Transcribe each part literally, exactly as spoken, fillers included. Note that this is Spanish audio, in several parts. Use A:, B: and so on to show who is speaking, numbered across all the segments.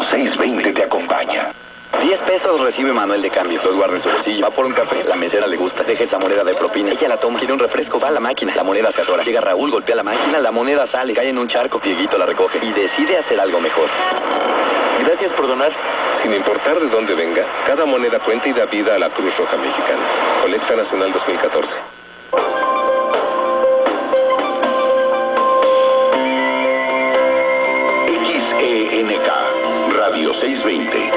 A: seiscientos veinte te acompaña.
B: diez pesos recibe Manuel de cambio. Los guarda en su bolsillo. Va por un café. La mesera le gusta. Deja esa moneda de propina. Ella la toma. Quiere un refresco. Va a la máquina. La moneda se atora. Llega Raúl, golpea la máquina. La moneda sale. Cae en un charco. Dieguito la recoge. Y decide hacer algo mejor. Gracias por donar.
C: Sin importar de dónde venga, cada moneda cuenta y da vida a la Cruz Roja Mexicana. Colecta Nacional dos mil catorce.
A: X E N K, Radio seiscientos veinte.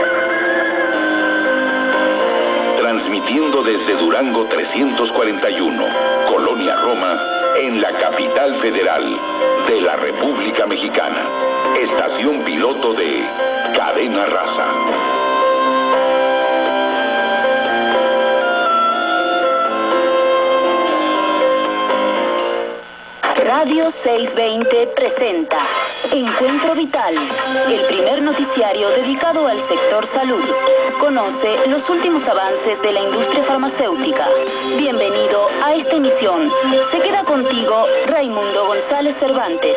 A: Transmitiendo desde Durango trescientos cuarenta y uno, Colonia Roma, en la capital federal de la República Mexicana. Estación piloto de Cadena Raza.
D: Radio seiscientos veinte presenta Encuentro Vital, el primer noticiario dedicado al sector salud. Conoce los últimos avances de la industria farmacéutica. Bienvenido a esta emisión. Se queda contigo Raimundo González Cervantes.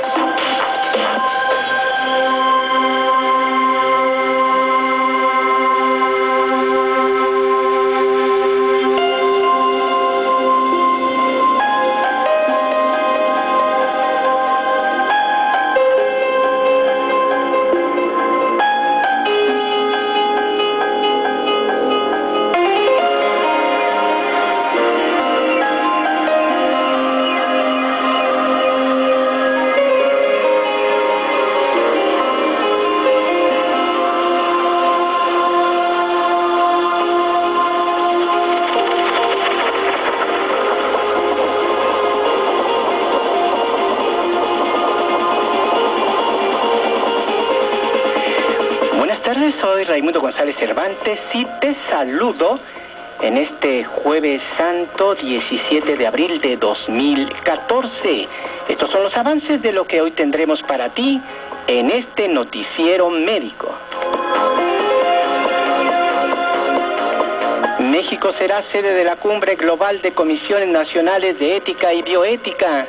E: Soy Raimundo González Cervantes y te saludo en este Jueves Santo diecisiete de abril de dos mil catorce. Estos son los avances de lo que hoy tendremos para ti en este noticiero médico. México será sede de la Cumbre Global de Comisiones Nacionales de Ética y Bioética.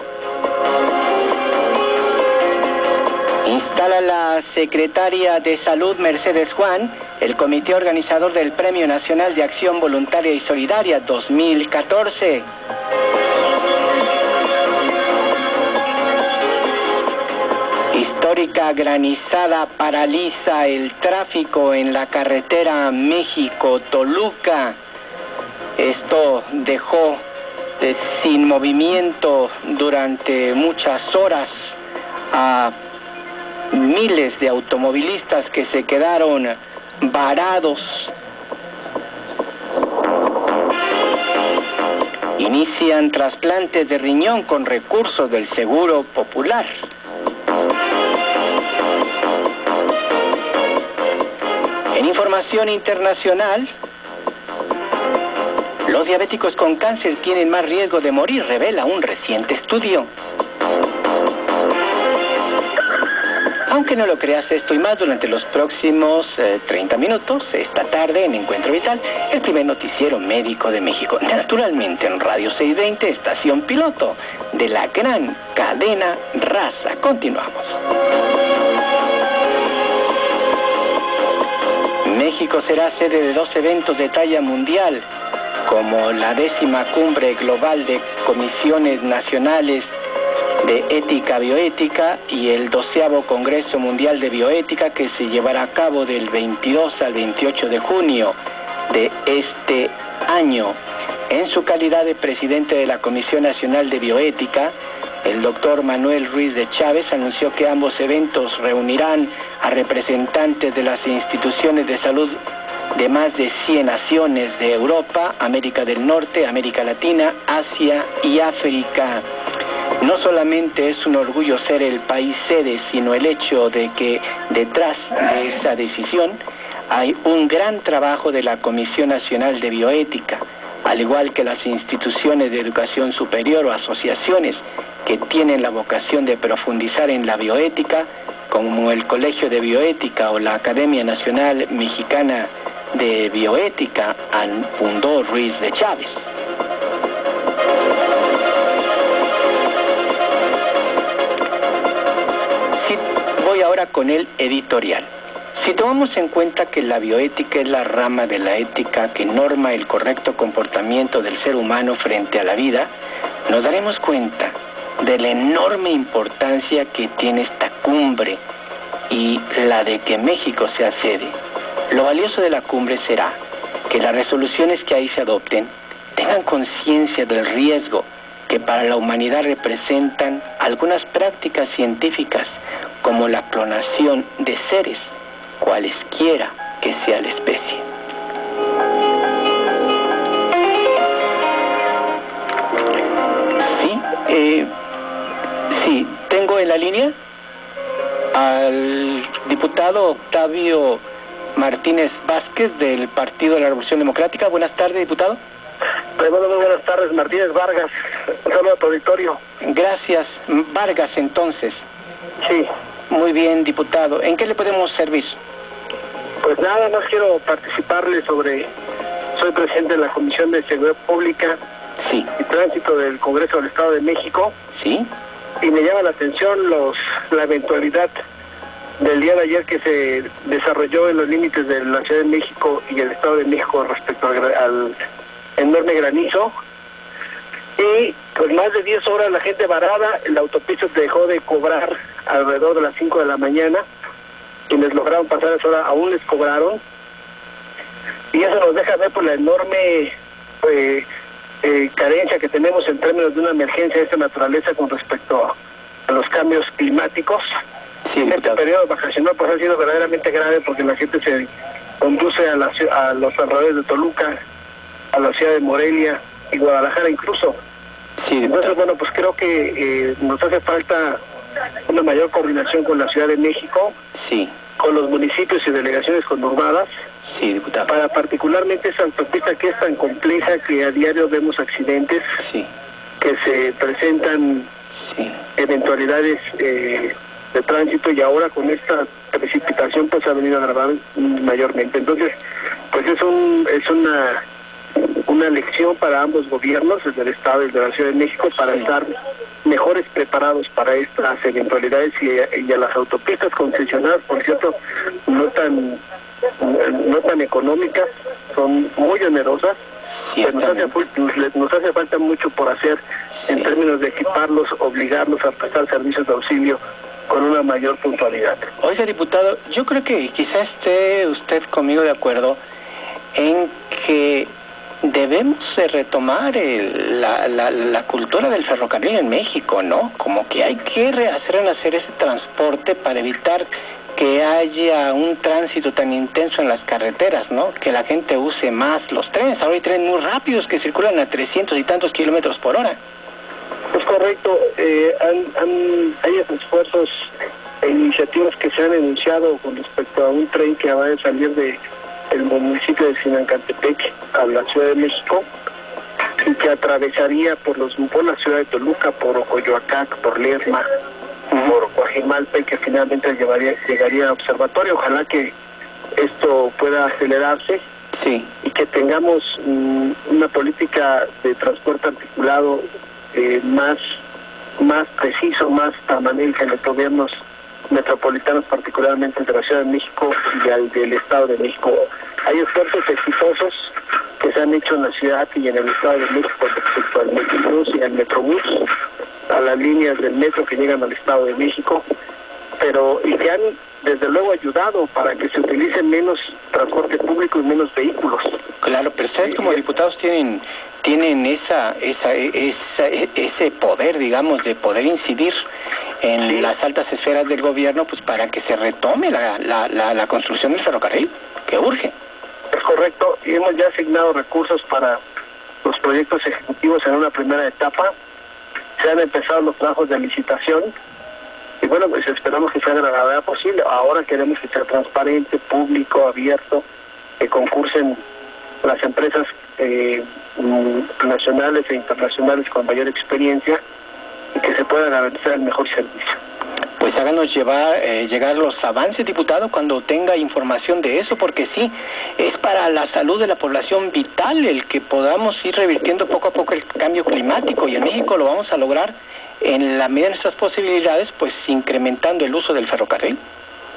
E: Instala la secretaria de Salud Mercedes Juan el comité organizador del Premio Nacional de Acción Voluntaria y Solidaria dos mil catorce. Histórica granizada paraliza el tráfico en la carretera México-Toluca. Esto dejó eh, sin movimiento durante muchas horas a miles de automovilistas que se quedaron varados. Inician trasplantes de riñón con recursos del Seguro Popular. En información internacional, los diabéticos con cáncer tienen más riesgo de morir, revela un reciente estudio. Aunque no lo creas, esto y más durante los próximos eh, treinta minutos, esta tarde en Encuentro Vital, el primer noticiero médico de México. Naturalmente en Radio seiscientos veinte, estación piloto de la gran cadena Raza. Continuamos. México será sede de dos eventos de talla mundial, como la décima Cumbre Global de Comisiones Nacionales de Ética Bioética y el doceavo Congreso Mundial de Bioética, que se llevará a cabo del veintidós al veintiocho de junio de este año. En su calidad de presidente de la Comisión Nacional de Bioética, el doctor Manuel Ruiz de Chávez anunció que ambos eventos reunirán a representantes de las instituciones de salud de más de cien naciones de Europa, América del Norte, América Latina, Asia y África. No solamente es un orgullo ser el país sede, sino el hecho de que detrás de esa decisión hay un gran trabajo de la Comisión Nacional de Bioética, al igual que las instituciones de educación superior o asociaciones que tienen la vocación de profundizar en la bioética, como el Colegio de Bioética o la Academia Nacional Mexicana de Bioética, fundó Ruiz de Chávez. Sí, voy ahora con el editorial. Si tomamos en cuenta que la bioética es la rama de la ética que norma el correcto comportamiento del ser humano frente a la vida, nos daremos cuenta de la enorme importancia que tiene esta cumbre y la de que México sea sede. Lo valioso de la cumbre será que las resoluciones que ahí se adopten tengan conciencia del riesgo que para la humanidad representan algunas prácticas científicas como la clonación de seres, cualesquiera que sea la especie. Sí, eh, sí, tengo en la línea al diputado Octavio Martínez Vázquez del Partido de la Revolución Democrática. Buenas tardes, diputado.
F: Bueno, muy buenas tardes, Martínez Vargas. Un saludo a tu auditorio.
E: Gracias, Vargas, entonces.
F: Sí.
E: Muy bien, diputado. ¿En qué le podemos servir?
F: Pues nada más quiero participarle sobre... Soy presidente de la Comisión de Seguridad Pública
E: Sí.
F: y Tránsito del Congreso del Estado de México.
E: Sí.
F: Y me llama la atención los la eventualidad del día de ayer que se desarrolló en los límites de la Ciudad de México y el Estado de México respecto al, al enorme granizo. Y pues más de diez horas la gente varada, la autopista dejó de cobrar alrededor de las cinco de la mañana. Quienes lograron pasar esa hora aún les cobraron. Y eso nos deja ver por la enorme eh, eh, carencia que tenemos en términos de una emergencia de esta naturaleza con respecto a, a los cambios climáticos.
E: Sí,
F: este periodo vacacional pues ha sido verdaderamente grave porque la gente se conduce a, la, a los alrededores de Toluca, a la ciudad de Morelia y Guadalajara incluso.
E: Sí,
F: entonces bueno, pues creo que eh, nos hace falta una mayor coordinación con la Ciudad de México,
E: sí,
F: con los municipios y delegaciones conurbadas,
E: sí, diputado,
F: para particularmente esa autopista que es tan compleja que a diario vemos accidentes,
E: sí,
F: que se presentan
E: sí,
F: eventualidades eh, de tránsito y ahora con esta precipitación pues ha venido a agravar mayormente. Entonces pues es un es una una lección para ambos gobiernos, desde el Estado y de la Ciudad de México, para
E: sí.
F: estar mejores preparados para estas eventualidades y, y a las autopistas concesionadas, por cierto, no tan no tan económicas, son muy onerosas, pero nos hace, nos, nos hace falta mucho por hacer sí. en términos de equiparlos, obligarlos a prestar servicios de auxilio con una mayor puntualidad.
E: Oiga, diputado, yo creo que quizá esté usted conmigo de acuerdo en que debemos de retomar el, la, la, la cultura del ferrocarril en México, ¿no? Como que hay que rehacer renacer ese transporte para evitar que haya un tránsito tan intenso en las carreteras, ¿no? Que la gente use más los trenes. Ahora hay trenes muy rápidos que circulan a trescientos y tantos kilómetros por hora.
F: Es correcto. Eh, han, han, hay esfuerzos e iniciativas que se han enunciado con respecto a un tren que va a salir de el municipio de Sinancantepec a la Ciudad de México y que atravesaría por los por la ciudad de Toluca, por Ocoyoacac, por Lerma, uh-huh. por Coajimalpa y que finalmente llevaría, llegaría a Observatorio. Ojalá que esto pueda acelerarse
E: sí.
F: y que tengamos um, una política de transporte articulado eh, más, más preciso, más permanente en los gobiernos metropolitanos, particularmente de la Ciudad de México y al del Estado de México. Hay esfuerzos exitosos que se han hecho en la ciudad y en el Estado de México respecto al Metrobús y al Metrobús, a las líneas del metro que llegan al Estado de México, pero y que han desde luego ayudado para que se utilice menos transporte público y menos vehículos.
E: Claro, pero ustedes como diputados tienen tienen esa esa esa ese poder, digamos, de poder incidir en sí. las altas esferas del gobierno, pues para que se retome la, la, la, la construcción del ferrocarril, que urge.
F: Es correcto, y hemos ya asignado recursos para los proyectos ejecutivos en una primera etapa. Se han empezado los trabajos de licitación, y bueno, pues esperamos que sea de la gravedad posible. Ahora queremos que sea transparente, público, abierto, que concursen las empresas eh, nacionales e internacionales con mayor experiencia, y que se pueda garantizar el mejor servicio.
E: Pues háganos llevar, eh, llegar los avances, diputado, cuando tenga información de eso, porque sí, es para la salud de la población vital el que podamos ir revirtiendo poco a poco el cambio climático, y en México lo vamos a lograr en la medida de nuestras posibilidades, pues incrementando el uso del ferrocarril.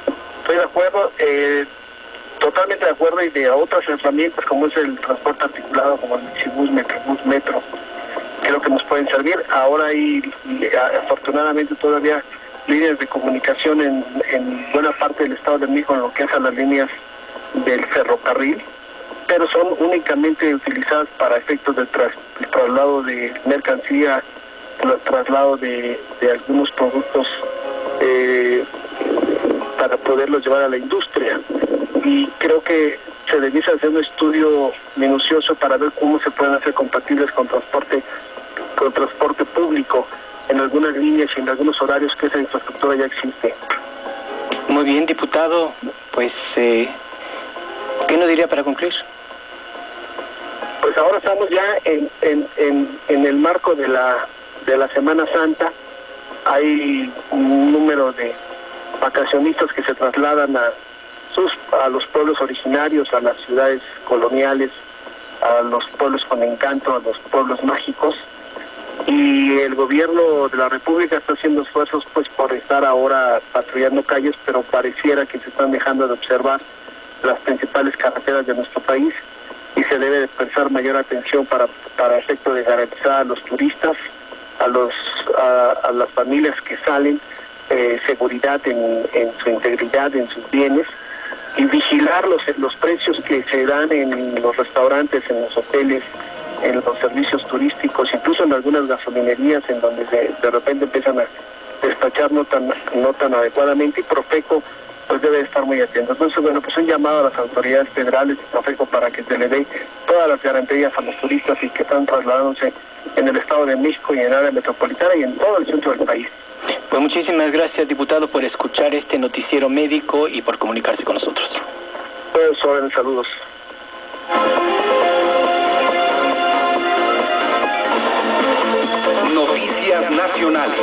F: estoy de acuerdo, eh, totalmente de acuerdo, y de otras herramientas como es el transporte articulado, como el Mexibus, Metrobús, Metro, creo que nos pueden servir. Ahora hay, afortunadamente, todavía líneas de comunicación en, en buena parte del Estado de México en lo que es a las líneas del ferrocarril, pero son únicamente utilizadas para efectos del, tras, del traslado de mercancía, el traslado de, de algunos productos eh, para poderlos llevar a la industria. Y creo que se debiese hacer un estudio minucioso para ver cómo se pueden hacer compatibles con transporte con transporte público en algunas líneas y en algunos horarios que esa infraestructura ya existe.
E: Muy bien, diputado, pues eh, ¿qué nos diría para concluir?
F: Pues ahora estamos ya en, en, en, en el marco de la de la Semana Santa. Hay un número de vacacionistas que se trasladan a sus a los pueblos originarios, a las ciudades coloniales, a los pueblos con encanto, a los pueblos mágicos, y el gobierno de la República está haciendo esfuerzos pues por estar ahora patrullando calles, pero pareciera que se están dejando de observar las principales carreteras de nuestro país, y se debe de prestar mayor atención para para efecto de garantizar a los turistas, a los a, a las familias que salen, eh, seguridad en, en su integridad, en sus bienes, y vigilar los, los precios que se dan en los restaurantes, en los hoteles, en los servicios turísticos, incluso en algunas gasolinerías en donde se, de repente empiezan a despachar no tan no tan adecuadamente, y Profeco pues debe estar muy atento. Entonces, bueno, pues un llamado a las autoridades federales y Profeco para que se le dé todas las garantías a los turistas y que están trasladándose en el Estado de México y en el área metropolitana y en todo el centro del país.
E: Pues muchísimas gracias, diputado, por escuchar este noticiero médico y por comunicarse con nosotros.
F: Todos sobre saludos.
A: Noticias nacionales.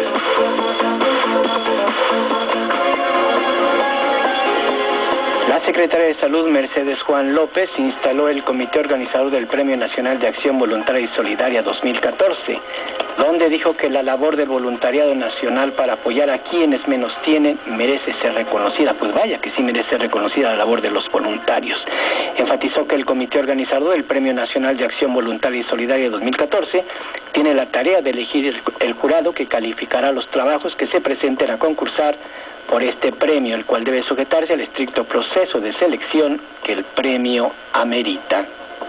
E: La secretaria de Salud, Mercedes Juan López, instaló el comité organizador del Premio Nacional de Acción Voluntaria y Solidaria dos mil catorce, donde dijo que la labor del voluntariado nacional para apoyar a quienes menos tienen merece ser reconocida. Pues vaya que sí merece ser reconocida la labor de los voluntarios. Enfatizó que el comité organizador del Premio Nacional de Acción Voluntaria y Solidaria dos mil catorce tiene la tarea de elegir el, el jurado que calificará los trabajos que se presenten a concursar por este premio, el cual debe sujetarse al estricto proceso de selección que el premio amerita.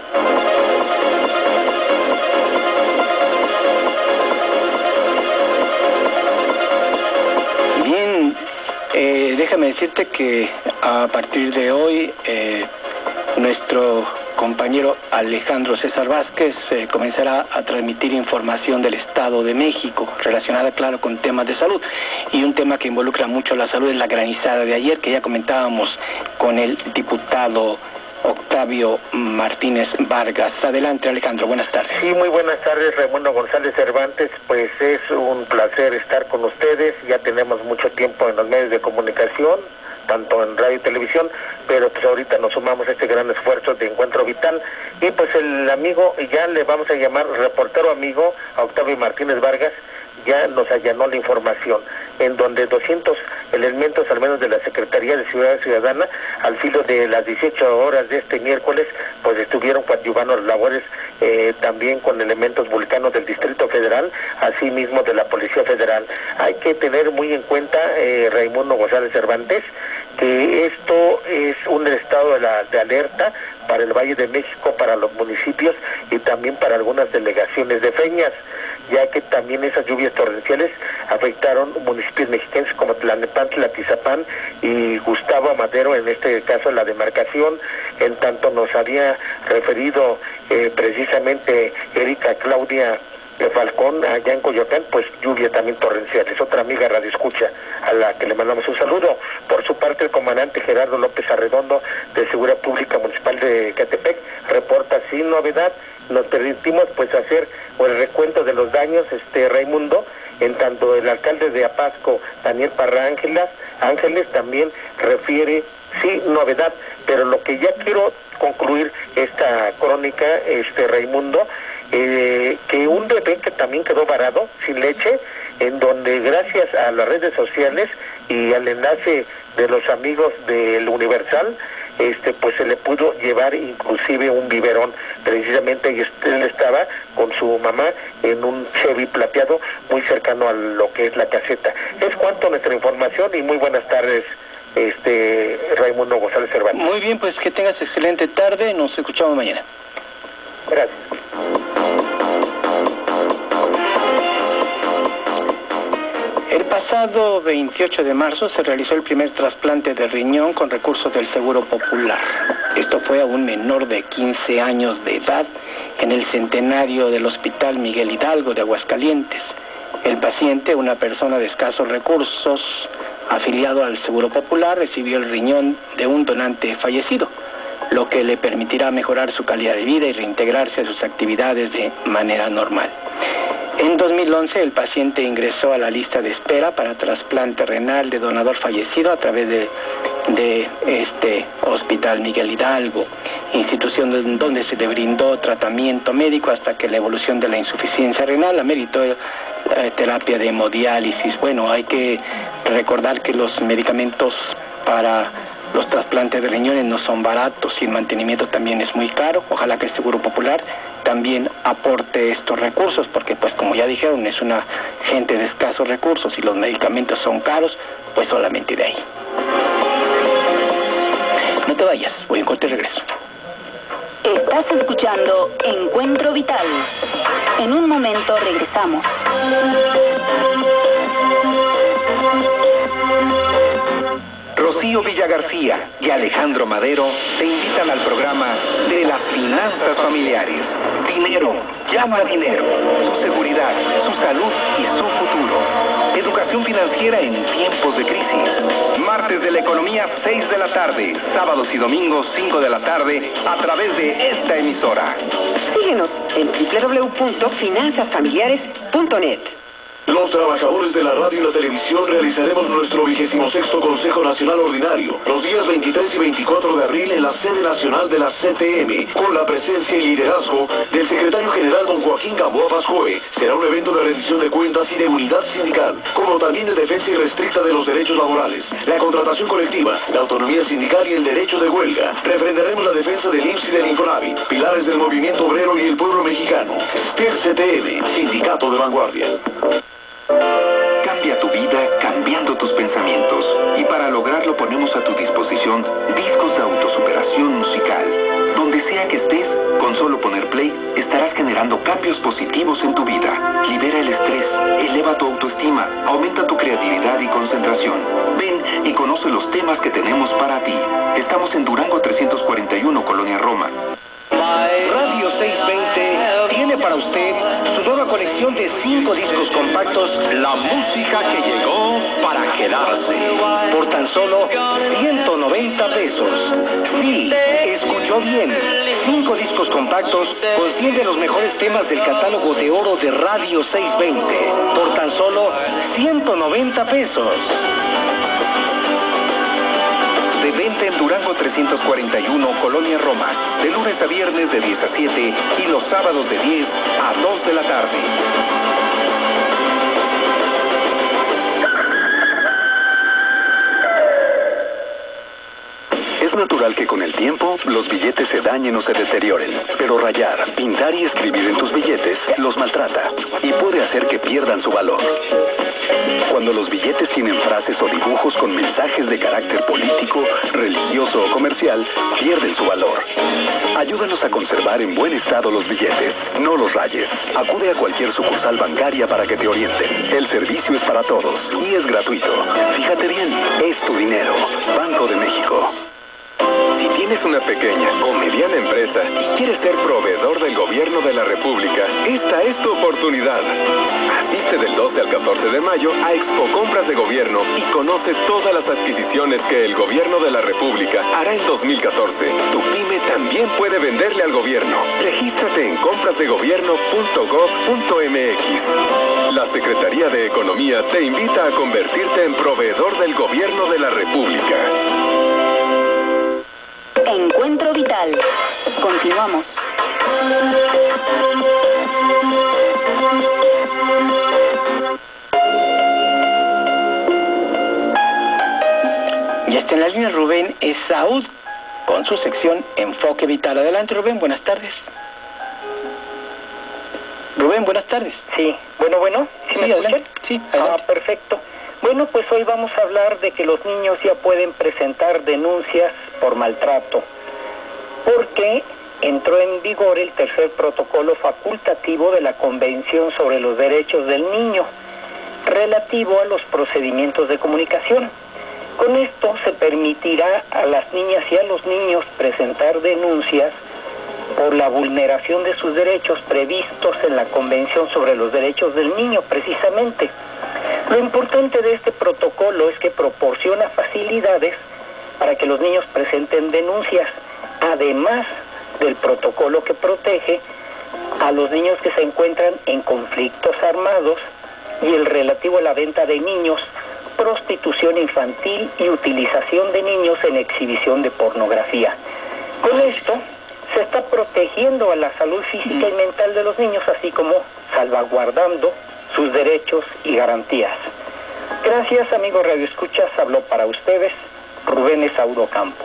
E: Bien, eh, déjame decirte que a partir de hoy eh, nuestro compañero Alejandro César Vázquez eh, comenzará a transmitir información del Estado de México relacionada, claro, con temas de salud, y un tema que involucra mucho la salud es la granizada de ayer, que ya comentábamos con el diputado Octavio Martínez Vargas. Adelante, Alejandro, buenas tardes.
G: Sí, muy buenas tardes, Raimundo González Cervantes. Pues es un placer estar con ustedes. Ya tenemos mucho tiempo en los medios de comunicación, tanto en radio y televisión, pero pues ahorita nos sumamos a este gran esfuerzo de Encuentro Vital, y pues el amigo, ya le vamos a llamar reportero amigo, a Octavio Martínez Vargas, ya nos allanó la información, en donde doscientos elementos, al menos de la Secretaría de Seguridad Ciudadana, al filo de las dieciocho horas de este miércoles, pues estuvieron coadyuvando las labores eh, también con elementos vulcanos del Distrito Federal, así mismo de la Policía Federal. Hay que tener muy en cuenta, eh, Raimundo González Cervantes, que esto es un estado de, la, de alerta para el Valle de México, para los municipios y también para algunas delegaciones de Feñas, ya que también esas lluvias torrenciales afectaron municipios mexicanos como Tlalnepantla, Tizapán y Gustavo Amadero, en este caso la demarcación. En tanto nos había referido eh, precisamente Erika Claudia de Falcón, allá en Coyoacán, pues lluvia también torrencial. Es otra amiga radio escucha a la que le mandamos un saludo. Por su parte, el comandante Gerardo López Arredondo, de Seguridad Pública Municipal de Ecatepec, reporta sin novedad. Nos permitimos pues hacer el recuento de los daños, este Raimundo, en tanto el alcalde de Apasco, Daniel Parra Ángeles, Ángeles también refiere, sí, novedad, pero lo que ya quiero concluir esta crónica, este Raimundo, Eh, que un bebé que también quedó varado, sin leche, en donde gracias a las redes sociales y al enlace de los amigos del Universal, este pues se le pudo llevar inclusive un biberón, precisamente, y él estaba con su mamá en un Chevy plateado muy cercano a lo que es la caseta. Es cuanto nuestra información, y muy buenas tardes, este Raimundo González Cervantes.
E: Muy bien, pues que tengas excelente tarde, nos escuchamos mañana.
G: Gracias.
E: El pasado veintiocho de marzo se realizó el primer trasplante de riñón con recursos del Seguro Popular. Esto fue a un menor de quince años de edad en el centenario del Hospital Miguel Hidalgo de Aguascalientes. El paciente, una persona de escasos recursos, afiliado al Seguro Popular, recibió el riñón de un donante fallecido, lo que le permitirá mejorar su calidad de vida y reintegrarse a sus actividades de manera normal. En dos mil once, el paciente ingresó a la lista de espera para trasplante renal de donador fallecido a través de, de este Hospital Miguel Hidalgo, institución donde se le brindó tratamiento médico hasta que la evolución de la insuficiencia renal ameritó eh, terapia de hemodiálisis. Bueno, hay que recordar que los medicamentos para los trasplantes de riñones no son baratos y el mantenimiento también es muy caro. Ojalá que el Seguro Popular también aporte estos recursos, porque pues como ya dijeron, es una gente de escasos recursos y los medicamentos son caros, pues solamente de ahí. No te vayas, voy en corte y regreso.
D: Estás escuchando Encuentro Vital. En un momento regresamos.
H: Rocío Villagarcía y Alejandro Madero te invitan al programa de las finanzas familiares. Dinero, llama dinero. Su seguridad, su salud y su futuro. Educación financiera en tiempos de crisis. Martes de la economía, seis de la tarde. Sábados y domingos, cinco de la tarde, a través de esta emisora.
I: Síguenos en doble u doble u doble u punto finanzas familiares punto net.
J: Los trabajadores de la radio y la televisión realizaremos nuestro vigésimo sexto Consejo Nacional Ordinario los días veintitrés y veinticuatro de abril en la sede nacional de la C T M, con la presencia y liderazgo del secretario general don Joaquín Gamboa Pascoe. Será un evento de rendición de cuentas y de unidad sindical, como también de defensa irrestricta de los derechos laborales, la contratación colectiva, la autonomía sindical y el derecho de huelga. Refrendaremos la defensa del I M S S y del Infonavit, pilares del movimiento obrero y el pueblo mexicano. S T I R C T M, Sindicato de Vanguardia.
H: Cambia tu vida cambiando tus pensamientos. Y para lograrlo ponemos a tu disposición discos de autosuperación musical. Donde sea que estés, con solo poner play, estarás generando cambios positivos en tu vida. Libera el estrés, eleva tu autoestima, aumenta tu creatividad y concentración. Ven y conoce los temas que tenemos para ti. Estamos en Durango trescientos cuarenta y uno, Colonia Roma.
K: Radio seiscientos veinte tiene para usted su nueva colección de cinco discos compactos, La Música que Llegó para Quedarse, por tan solo ciento noventa pesos. Sí, escuchó bien, cinco discos compactos con cien de los mejores temas del catálogo de oro de Radio seiscientos veinte, por tan solo ciento noventa pesos.
H: De venta en Durango trescientos cuarenta y uno, Colonia Roma, de lunes a viernes de diez a siete y los sábados de diez a dos de la tarde. Es natural que con el tiempo los billetes se dañen o se deterioren, pero rayar, pintar y escribir en tus billetes los maltrata y puede hacer que pierdan su valor. Cuando los billetes tienen frases o dibujos con mensajes de carácter político, religioso o comercial, pierden su valor. Ayúdanos a conservar en buen estado los billetes. No los rayes. Acude a cualquier sucursal bancaria para que te orienten. El servicio es para todos y es gratuito. Fíjate bien, es tu dinero. Banco de México. Si tienes una pequeña o mediana empresa y quieres ser proveedor del gobierno de la República, esta es tu oportunidad. Asiste del doce al catorce de mayo a Expo Compras de Gobierno y conoce todas las adquisiciones que el gobierno de la República hará en dos mil catorce. Tu pyme también puede venderle al gobierno. Regístrate en compras de gobierno punto gob punto m x. La Secretaría de Economía te invita a convertirte en proveedor del gobierno de la República.
D: Encuentro Vital. Continuamos.
E: Está en la línea Rubén Esaú con su sección Enfoque Vital. Adelante, Rubén, buenas tardes. Rubén, buenas tardes.
L: Sí, bueno, bueno, ¿sí,
E: sí
L: me
E: adelante.
L: escuchan?
E: Sí, adelante.
L: Ah, perfecto. Bueno, pues hoy vamos a hablar de que los niños ya pueden presentar denuncias por maltrato, porque entró en vigor el tercer protocolo facultativo de la Convención sobre los Derechos del Niño, relativo a los procedimientos de comunicación. Con esto se permitirá a las niñas y a los niños presentar denuncias por la vulneración de sus derechos previstos en la Convención sobre los Derechos del Niño, precisamente. Lo importante de este protocolo es que proporciona facilidades para que los niños presenten denuncias, además del protocolo que protege a los niños que se encuentran en conflictos armados y el relativo a la venta de niños, prostitución infantil y utilización de niños en exhibición de pornografía. Con esto se está protegiendo a la salud física y mental de los niños, así como salvaguardando sus derechos y garantías. Gracias, amigos Radio Escuchas. Habló para ustedes Rubén Esaú Campo.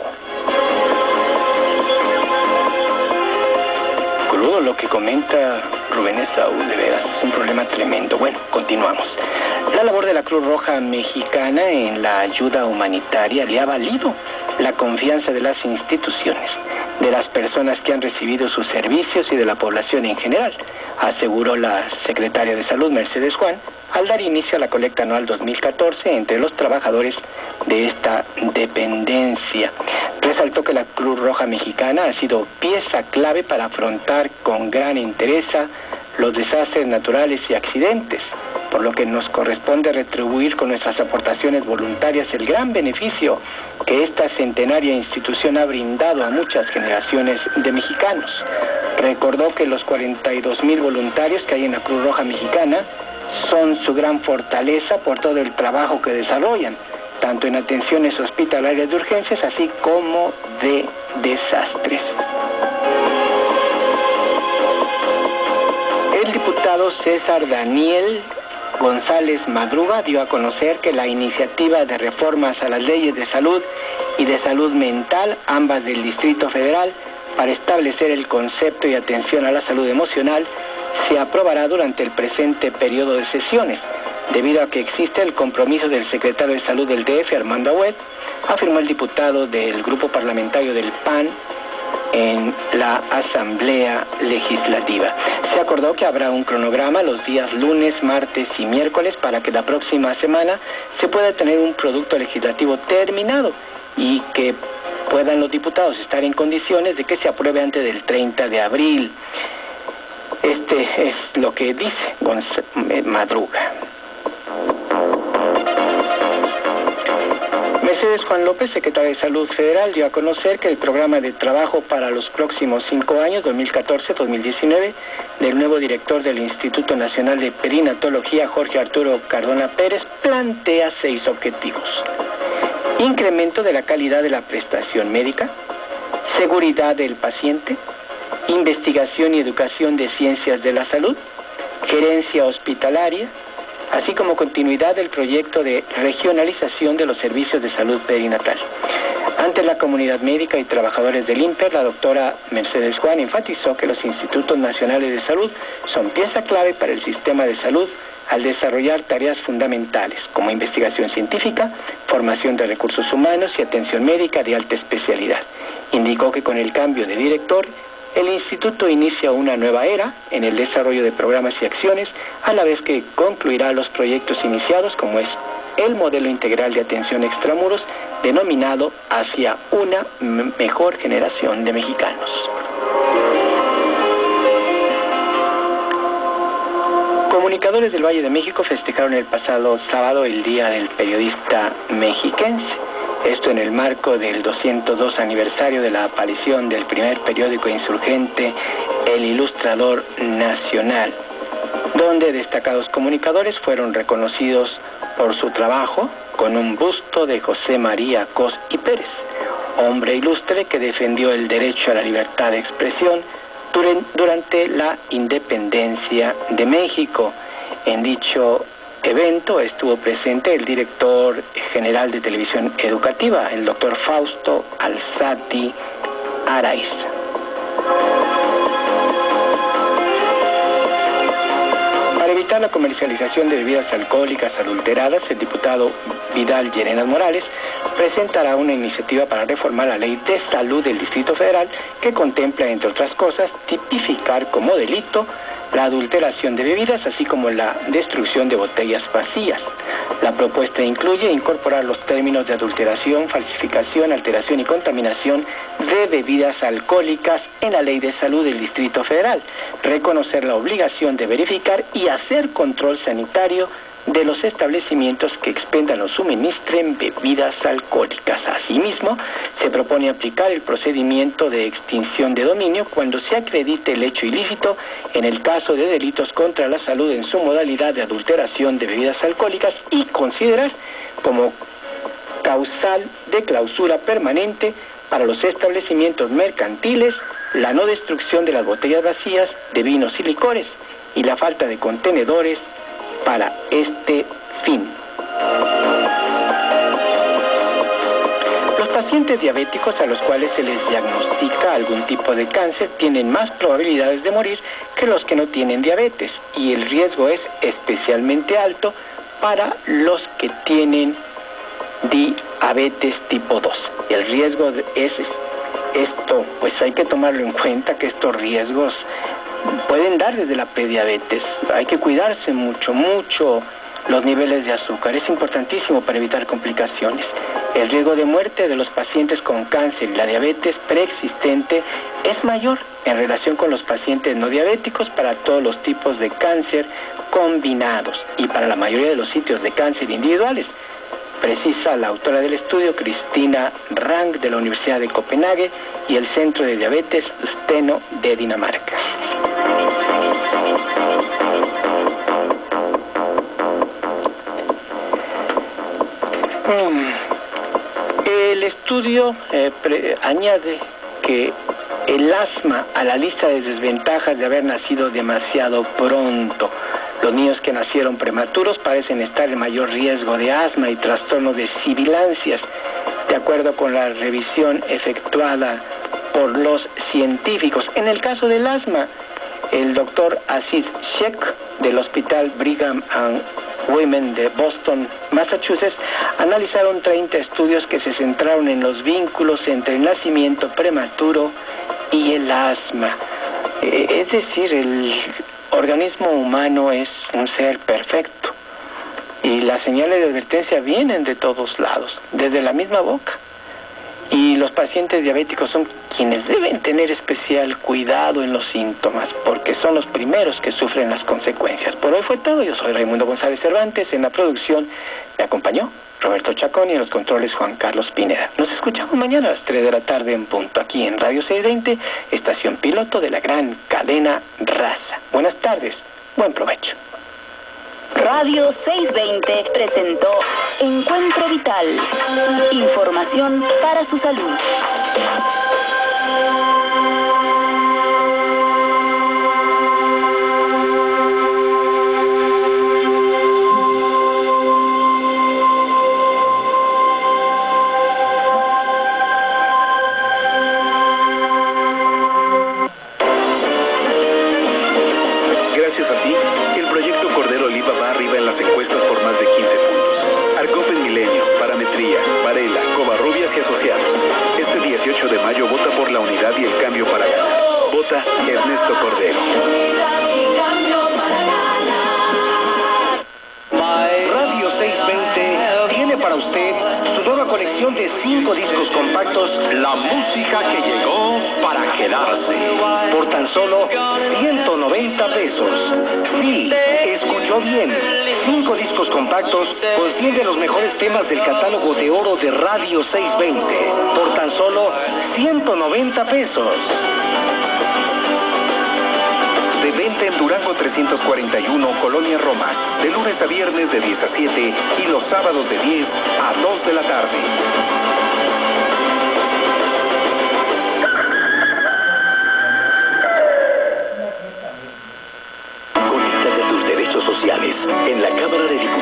E: Crudo lo que comenta Rubén Esaú, de veras, es un problema tremendo. Bueno, continuamos. La labor de la Cruz Roja Mexicana en la ayuda humanitaria le ha valido la confianza de las instituciones, de las personas que han recibido sus servicios y de la población en general, aseguró la secretaria de Salud, Mercedes Juan, al dar inicio a la colecta anual dos mil catorce entre los trabajadores de esta dependencia. Resaltó que la Cruz Roja Mexicana ha sido pieza clave para afrontar con gran entereza los desastres naturales y accidentes, por lo que nos corresponde retribuir con nuestras aportaciones voluntarias el gran beneficio que esta centenaria institución ha brindado a muchas generaciones de mexicanos. Recordó que los cuarenta y dos mil voluntarios que hay en la Cruz Roja Mexicana son su gran fortaleza por todo el trabajo que desarrollan, tanto en atenciones hospitalarias de urgencias, así como de desastres. El diputado César Daniel González Madruga dio a conocer que la iniciativa de reformas a las leyes de salud y de salud mental, ambas del Distrito Federal, para establecer el concepto y atención a la salud emocional, se aprobará durante el presente periodo de sesiones, debido a que existe el compromiso del secretario de Salud del D F, Armando Agüed, afirmó el diputado del grupo parlamentario del P A N en la Asamblea Legislativa. Se acordó que habrá un cronograma los días lunes, martes y miércoles para que la próxima semana se pueda tener un producto legislativo terminado y que puedan los diputados estar en condiciones de que se apruebe antes del treinta de abril. Este es lo que dice Gonz- Madruga. Mercedes Juan López, secretaria de Salud Federal, dio a conocer que el programa de trabajo para los próximos cinco años, dos mil catorce a dos mil diecinueve, del nuevo director del Instituto Nacional de Perinatología, Jorge Arturo Cardona Pérez, plantea seis objetivos: incremento de la calidad de la prestación médica, seguridad del paciente, investigación y educación de ciencias de la salud, gerencia hospitalaria, así como continuidad del proyecto de regionalización de los servicios de salud perinatal. Ante la comunidad médica y trabajadores del INPER, la doctora Mercedes Juan enfatizó que los institutos nacionales de salud son pieza clave para el sistema de salud al desarrollar tareas fundamentales como investigación científica, formación de recursos humanos y atención médica de alta especialidad. Indicó que con el cambio de director, el instituto inicia una nueva era en el desarrollo de programas y acciones, a la vez que concluirá los proyectos iniciados, como es el modelo integral de atención extramuros, denominado Hacia una mejor generación de mexicanos. Comunicadores del Valle de México festejaron el pasado sábado el Día del Periodista Mexiquense. Esto en el marco del doscientos dos aniversario de la aparición del primer periódico insurgente, El Ilustrador Nacional, donde destacados comunicadores fueron reconocidos por su trabajo con un busto de José María Cos y Pérez, hombre ilustre que defendió el derecho a la libertad de expresión durante la independencia de México. En dicho evento estuvo presente el director general de Televisión Educativa, el doctor Fausto Alzati Araiza. Para evitar la comercialización de bebidas alcohólicas adulteradas, el diputado Vidal Llerenas Morales presentará una iniciativa para reformar la Ley de Salud del Distrito Federal que contempla, entre otras cosas, tipificar como delito la adulteración de bebidas, así como la destrucción de botellas vacías. La propuesta incluye incorporar los términos de adulteración, falsificación, alteración y contaminación de bebidas alcohólicas en la Ley de Salud del Distrito Federal, reconocer la obligación de verificar y hacer control sanitario de los establecimientos que expendan o suministren bebidas alcohólicas. Asimismo, se propone aplicar el procedimiento de extinción de dominio cuando se acredite el hecho ilícito en el caso de delitos contra la salud en su modalidad de adulteración de bebidas alcohólicas y considerar como causal de clausura permanente para los establecimientos mercantiles la no destrucción de las botellas vacías de vinos y licores y la falta de contenedores para este fin. Los pacientes diabéticos a los cuales se les diagnostica algún tipo de cáncer tienen más probabilidades de morir que los que no tienen diabetes, y el riesgo es especialmente alto para los que tienen diabetes tipo dos. El riesgo es esto, pues hay que tomarlo en cuenta, que estos riesgos pueden dar desde la prediabetes. Hay que cuidarse mucho, mucho los niveles de azúcar. Es importantísimo para evitar complicaciones. El riesgo de muerte de los pacientes con cáncer y la diabetes preexistente es mayor en relación con los pacientes no diabéticos para todos los tipos de cáncer combinados y para la mayoría de los sitios de cáncer individuales, precisa la autora del estudio, Cristina Rang, de la Universidad de Copenhague y el Centro de Diabetes Steno de Dinamarca. El estudio eh, pre- añade que el asma a la lista de desventajas de haber nacido demasiado pronto. Los niños que nacieron prematuros parecen estar en mayor riesgo de asma y trastorno de sibilancias, de acuerdo con la revisión efectuada por los científicos. En el caso del asma, el doctor Aziz Sheikh del Hospital Brigham and Women de Boston, Massachusetts, analizaron treinta estudios que se centraron en los vínculos entre el nacimiento prematuro y el asma. Eh, es decir, el organismo humano es un ser perfecto y las señales de advertencia vienen de todos lados, desde la misma boca. Y los pacientes diabéticos son quienes deben tener especial cuidado en los síntomas, porque son los primeros que sufren las consecuencias. Por hoy fue todo. Yo soy Raimundo González Cervantes. En la producción me acompañó Roberto Chacón y en los controles Juan Carlos Pineda. Nos escuchamos mañana a las tres de la tarde en punto, aquí en Radio seiscientos veinte, estación piloto de la gran cadena Raza. Buenas tardes, buen provecho.
D: Radio seiscientos veinte presentó Encuentro Vital. Información para su salud.
H: Gracias a ti, el proyecto Cordero Oliva va arriba en las encuestas por más de quince puntos. Arcopen Milenio, Parametría, Varela, Covarrubias y Asociados. Este dieciocho de mayo vota por la unidad y el cambio para ganar. Vota Ernesto Cordero.
K: Radio seiscientos veinte tiene para usted su nueva colección de cinco discos compactos, La Música que Llegó para Quedarse, por tan solo ciento noventa pesos. Sí, escuchó bien. Cinco discos compactos con cien de los mejores temas del catálogo de oro de Radio seiscientos veinte, por tan solo ciento noventa pesos.
H: De venta en Durango trescientos cuarenta y uno, Colonia Roma, de lunes a viernes de diez a siete y los sábados de diez a dos de la tarde. Conéctate a tus derechos sociales en la Cámara de Diputados.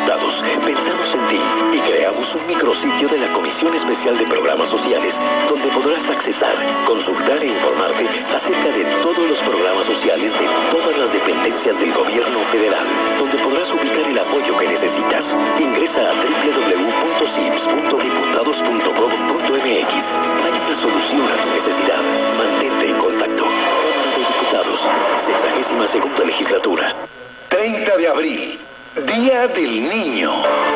H: del Gobierno Federal, donde podrás ubicar el apoyo que necesitas. Ingresa a doble u doble u doble u punto sims punto diputados punto gov punto m x. Hay una solución a tu necesidad. Mantente en contacto. Cámara de Diputados, sexagésima segunda legislatura.
A: treinta de abril, Día del Niño.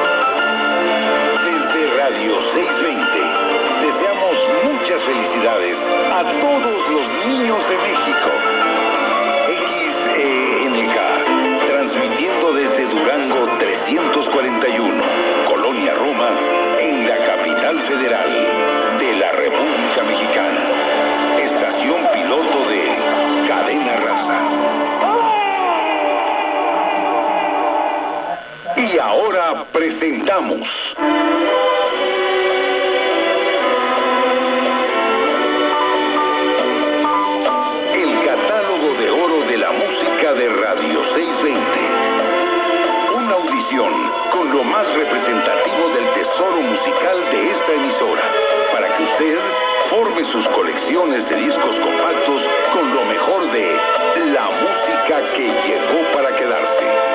A: Desde Radio seiscientos veinte, deseamos muchas felicidades a todos los niños de México. X E N K, transmitiendo desde Durango trescientos cuarenta y uno, Colonia Roma, en la capital federal de la República Mexicana. Estación piloto de Cadena Raza. Y ahora presentamos el catálogo de oro de la música de Radio seiscientos veinte. Una audición con lo más representativo del tesoro musical de esta emisora, para que usted forme sus colecciones de discos compactos con lo mejor de la música que llegó para quedarse.